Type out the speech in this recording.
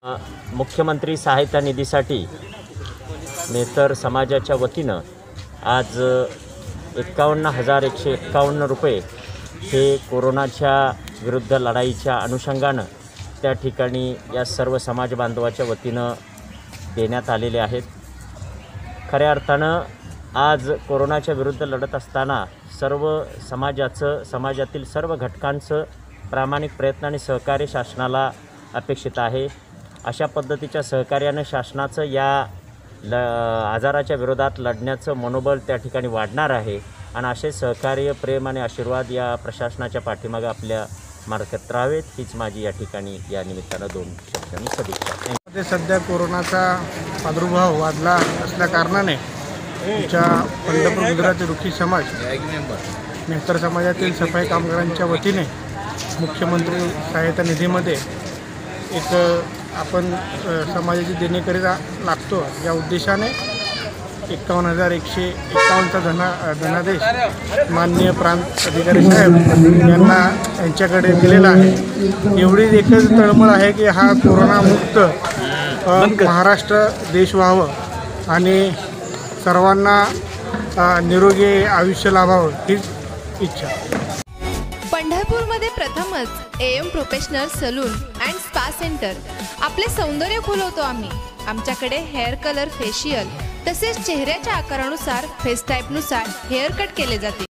मुख्यमंत्री सहायता निधीसाठी मेहतर समाजाच्या वतीनं आज 51,151 रुपये हे कोरोनाच्या विरुद्ध लढाईच्या अनुषंगानं त्या ठिकाणी या सर्व समाज बांधवाच्या वतीनं देण्यात आलेले आहेत। खऱ्या अर्थानं आज कोरोनाच्या विरुद्ध लढत असताना सर्व समाजातील सर्व घटकांचं प्रामाणिक प्रयत्न आणि सहकार्य शासनाला अपेक्षित आहे। अशा पद्धतीच्या सहकार्याने शासनाचं या आजाराच्या विरोधात लढण्याचं मनोबल त्या ठिकाणी वाढणार आहे आणि असे सहकार्य, प्रेम आणि आशीर्वाद या प्रशासनाच्या पाठीमागे आपल्या मार्फत राहावेत हीच माझी या ठिकाणी या निमित्तानं 2 शब्दांनी सदिच्छा। सध्या कोरोनाचा प्रादुर्भाव वाढला असल्या कारणाने आमच्या पंढरपूर गुजराती रुखी समाज मेहतर समाजातील सफाई कामगारांच्या वतीने मुख्यमंत्री सहायता निधीमध्ये एक आपण समाजाची देणेकरीता लागतो या उद्देशाने 51,151चा धनादेश माननीय प्रांत अधिकारी साहेब यांच्याकडे दिलेला आहे। एवढी एकच तळमळ आहे की हा कोरोनामुक्त महाराष्ट्र देश व्हावं आणि सर्वांना निरोगी आयुष्य लाभावं हीच इच्छा। पंढरपूरमध्ये प्रथमच M professional salon and spa centre. आपले सौंदर्य खुलवतो आम्ही। आमच्याकडे हेअर कलर, फेशियल तसेच चेहऱ्याच्या आकारानुसार फेस टाईपनुसार हेअर कट केले जाते।